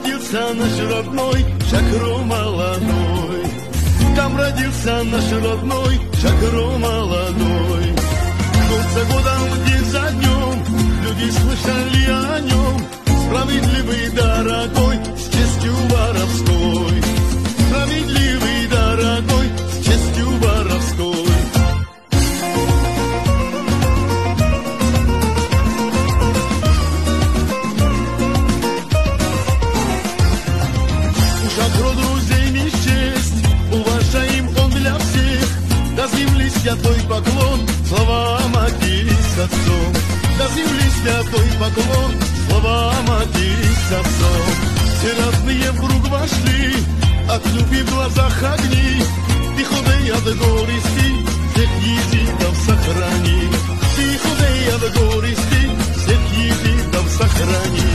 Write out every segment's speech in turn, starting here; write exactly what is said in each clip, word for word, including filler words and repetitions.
родился наш родной Шакро молодой. Там родился наш родной Шакро молодой. Год за годом, день за днем люди слышали о нем. Справедливый, дорогой, с честью воровской. Справедливый, дорогой, с честью воровской. У Шакро друзей не счесть, уважаем он для всех. До земли святой поклон, слова матери с отцом. До земли святой поклон, слова матери с отцом. Все родные в круг вошли, от любви в глазах огни. Ты ходей от горести, всех езидов сохрани. Ты ходей от горести, всех езидов сохрани.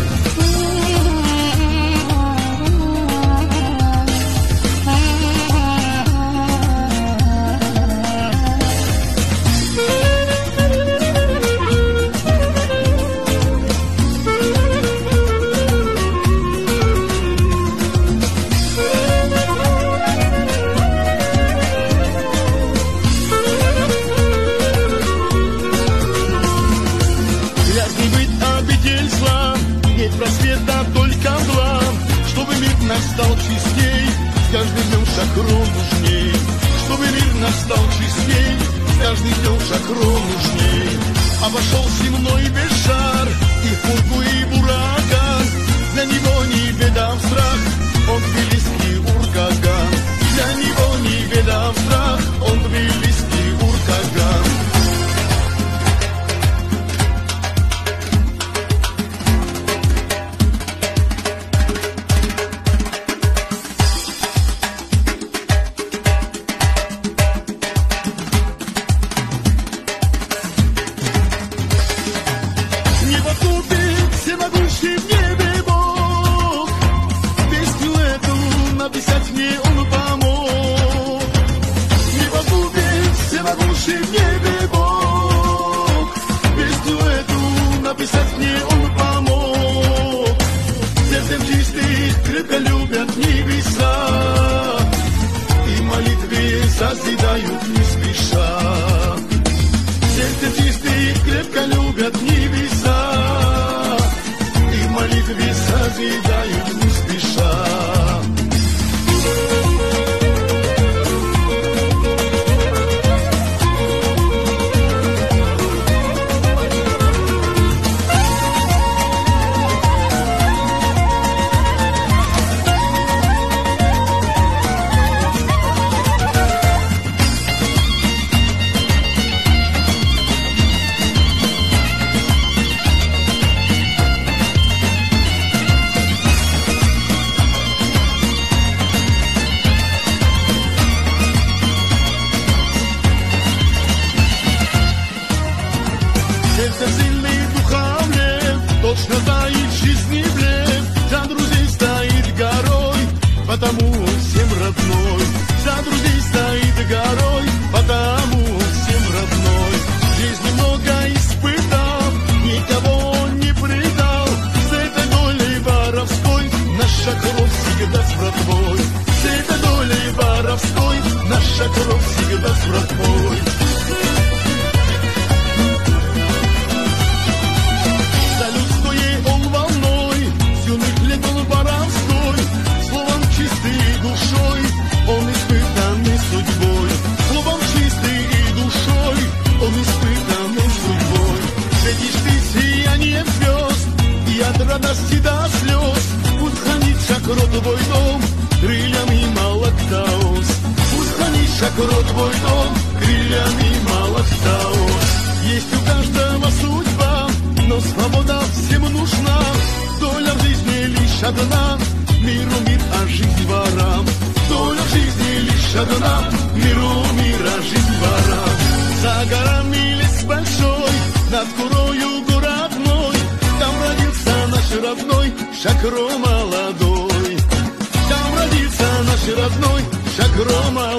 Просвета только мгла, чтобы мир наш стал чистей, с каждым днем Шакро нужней. Чтобы мир наш стал чистей, с каждым днем Шакро нужней. Обошел земной весь шар, и пургу, и бураган. Для него не беда в страх, он тбилисский уркаган. Для него не беда в страх, он тбилисский уркаган. Созидают не спеша. Сердце чистые крепко любят небеса, и в молитве созидают не спеша. Потому всем родной, за друзей стоит горой, потому всем родной. Жизни много испытал, никого не предал, с этой долей воровской наш Шакро всегда с братвой. С этой долей воровской наш Шакро всегда с братвой. За людское он волной, с юных лет он воровской. Чистой душой, он испытанный судьбой. Словом чистой душой, он испытанный судьбой. Встретишь ты сияние звезд, и от радости до слез. Пусть хранит Шакро твой дом крыльями Малактаус. Пусть хранит Шакро твой дом крыльями Малактаус. Есть у каждого судьба, но свобода всем нужна. Доля в жизни лишь одна, миру мир, а жизнь ворам. Доля в жизни лишь одна, миру мир, а жизнь ворам. За горами лес большой, над горою город мой. Там родился наш родной Шакро молодой. Там родился наш родной Шакро молодой.